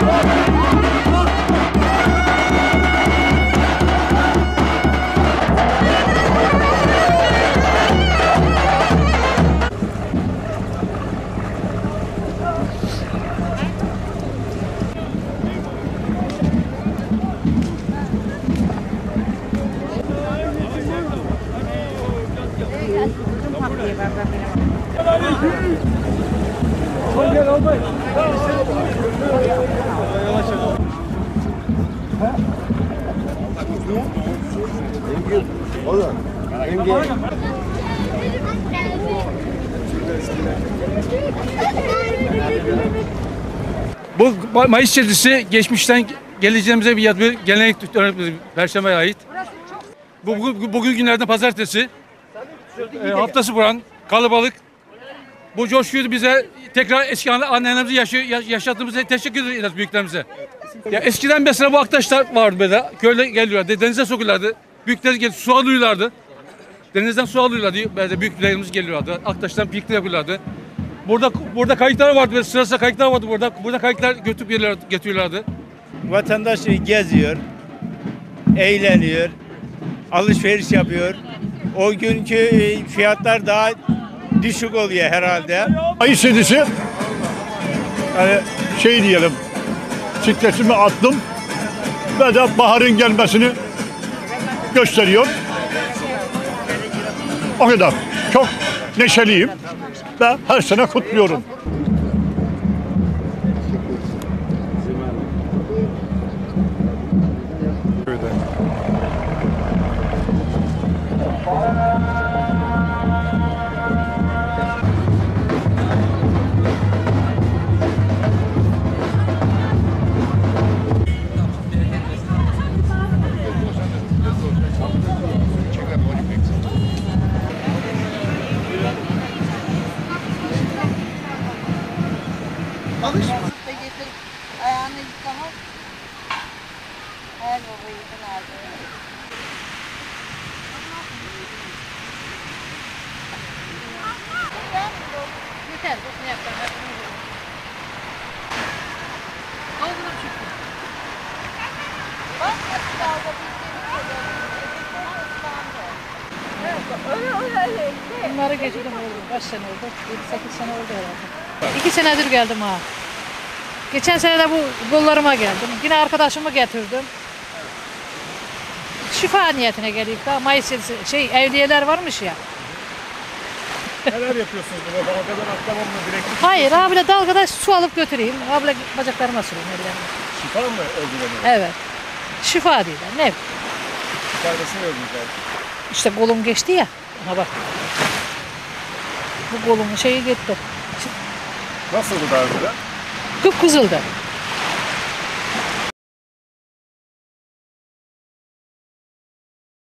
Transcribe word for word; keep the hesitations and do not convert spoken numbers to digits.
Bu Mayıs Çetesi geçmişten geleceğimize bir yad bir gelenek Perşembe'ye ait. Bu, bu bugün günlerden pazartesi. E, haftası buran kalabalık. Bu coşkuyu bize tekrar eski annelerimizi yaşı, yaşattığımızda teşekkür ederiz büyüklerimize. Ya eskiden mesela bu arkadaşlar vardı böyle. Köyde geliyorlardı, denize sokuyorlardı. Büyükler gelip su alıyorlardı. Denizden su alıyorlardı. Böyle büyüklerimiz geliyorlardı. Arkadaşlar piknik yapıyorlardı. Burada burada kayıklar vardı. Böyle sırasında kayıklar vardı burada. Burada kayıklar götürüp getiriyorlardı. Vatandaş geziyor, eğleniyor, alışveriş yapıyor. O günkü fiyatlar daha düşük oluyor herhalde. Mayıs yedisi, yani şey diyelim, sikletimi attım ve de baharın gelmesini gösteriyor. O kadar. Çok neşeliyim ve her sene kutluyorum. Alışma. Getir ayağını yıkamak. Her baba yıkın ağzını. Yeter, bu ne yapacağım? Doldurup çıktım. Bak nasıl dalga bildiğimiz kadar. Öyle öyle öyle. Bunları geçirdim oldu. Kaç sene oldu? yedi sekiz sene oldu herhalde. İki senedir geldim ha. Geçen sene de bu kollarıma geldim. Yine arkadaşımı getirdim. Şifa niyetine gelip daha Mayıs şey evliyeler varmış ya. Neler yapıyorsunuz burada? Dalgadan atlamam mı? Direkt Hayır abla dalgada su alıp götüreyim. Abla bacaklarıma süreyim ellerime. şifa mı öldürüyorsunuz? Evet. Şifa diyorlar. Ne? Faydasını öldürüyorsunuz. İşte kolum geçti ya. Ona bak. Bu kolumun şeyi gitti. Nasıldı daha önce? Kıpkızıldı.